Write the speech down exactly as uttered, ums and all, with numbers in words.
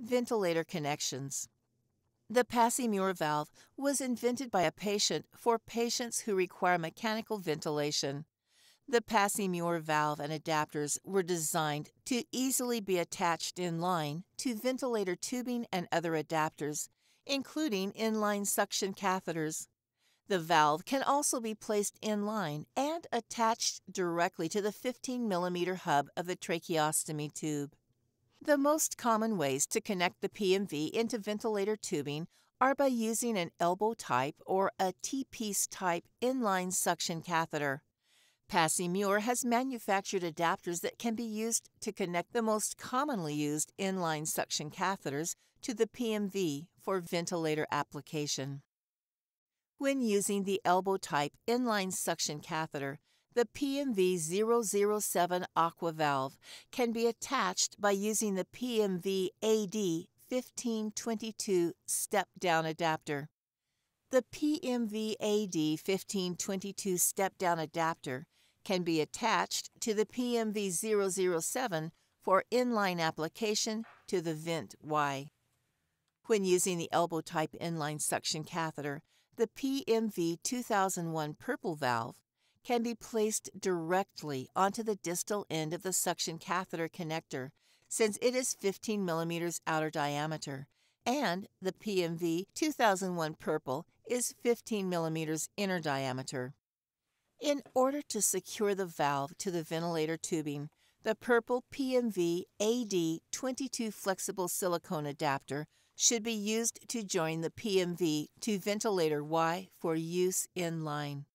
Ventilator connections. The passy-muir valve was invented by a patient for patients who require mechanical ventilation. The passy-muir valve and adapters were designed to easily be attached in line to ventilator tubing and other adapters, including inline suction catheters. The valve can also be placed in line and attached directly to the fifteen millimeter hub of the tracheostomy tube. The most common ways to connect the P M V into ventilator tubing are by using an elbow type or a T-piece type inline suction catheter. Passy-muir has manufactured adapters that can be used to connect the most commonly used inline suction catheters to the P M V for ventilator application. When using the elbow type inline suction catheter, the P M V zero zero seven Aqua valve can be attached by using the P M V A D fifteen twenty-two step-down adapter. The P M V A D fifteen twenty-two step-down adapter can be attached to the P M V zero zero seven for inline application to the vent Y. When using the elbow type inline suction catheter, the P M V two thousand one purple valve can be placed directly onto the distal end of the suction catheter connector since it is fifteen millimeters outer diameter, and the P M V two thousand one purple is fifteen millimeters inner diameter. In order to secure the valve to the ventilator tubing, the purple P M V A D twenty-two flexible silicone adapter should be used to join the P M V to ventilator Y for use in line.